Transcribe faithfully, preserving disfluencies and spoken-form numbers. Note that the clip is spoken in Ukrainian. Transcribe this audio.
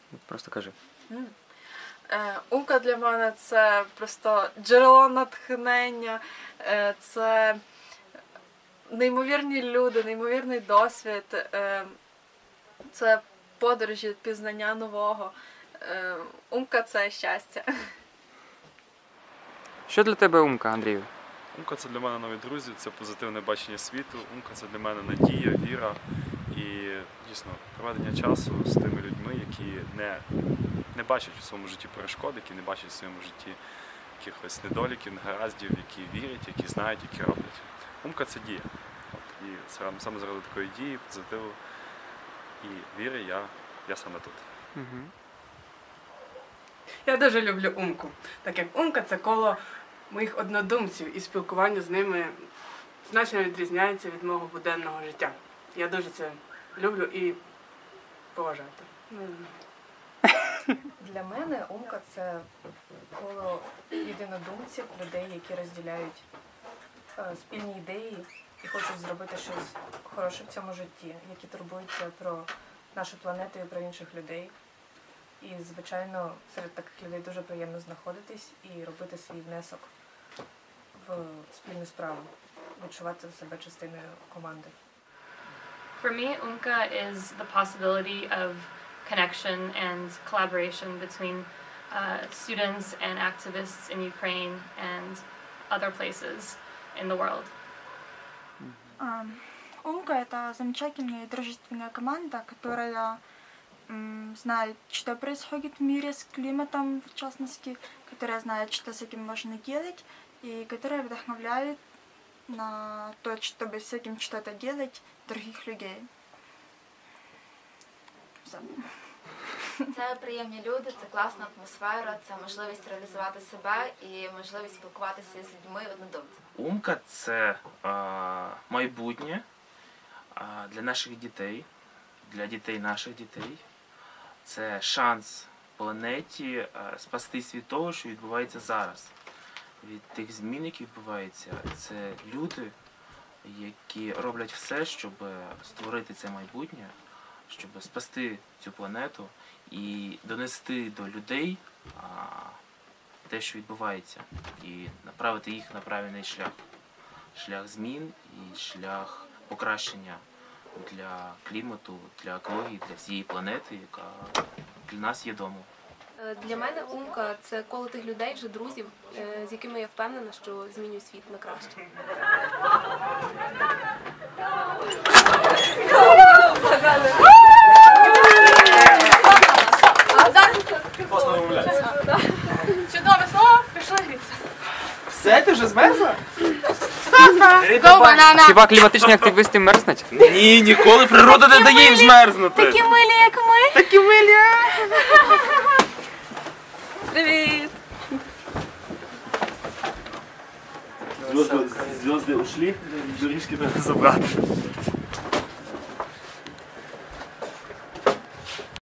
Просто кажи. Умка для мене – це просто джерело натхнення, це неймовірні люди, неймовірний досвід, це подорожі, пізнання нового. Умка – це щастя. Що для тебе умка, Андрію? Умка – це для мене нові друзі, це позитивне бачення світу. Умка – це для мене надія, віра і, дійсно, проведення часу з тими людьми, які не, не бачать у своєму житті перешкод, які не бачать у своєму житті якихось недоліків, негараздів, які вірять, які знають, які роблять. Умка – це дія. От, і саме заради такої дії, позитиву і віри я, я саме тут. Угу. Я дуже люблю умку, так як умка – це коло моїх однодумців і спілкування з ними значно відрізняється від мого буденного життя. Я дуже це люблю і поважаю. Для мене умка – це коло єдинодумців, людей, які розділяють е, спільні ідеї і хочуть зробити щось хороше в цьому житті, які турбуються про нашу планету і про інших людей. І, звичайно, серед таких людей дуже приємно знаходитись і робити свій внесок в спільну справу, відчувати себе частиною команди. For me, Umka is the possibility of connection and collaboration between uh, students and activists in Ukraine and other places in the world. Умка – это замечательная и дружественная команда, которая знает, что происходит в мире с климатом, в частности, которая знает, что с этим можно делать, и которая вдохновляет на то, чтобы с этим что-то делать других людей. Це приємні люди, це класна атмосфера, це можливість реалізувати себе і можливість спілкуватися з людьми однодумцями. Умка – це а, майбутнє а, для наших дітей, для дітей наших дітей. Це шанс планеті а, спасти світ того, що відбувається зараз. Від тих змін, які відбуваються, це люди, які роблять все, щоб створити це майбутнє, щоб спасти цю планету і донести до людей а, те, що відбувається, і направити їх на правильний шлях. Шлях змін і шлях покращення для клімату, для екології, для всієї планети, яка для нас є домом. Для мене умка – це коло тих людей, вже друзів, з якими я впевнена, що змінюю світ на краще. Чудове слово, пішли грітися. Все, ти вже змерзла? Хіба кліматичні активісти мерзнуть? Ні, ніколи природа не дає їм змерзнути. Такі милі, як ми. Такі милі. Привіт! Звезды ушли, дорожки надо забрать.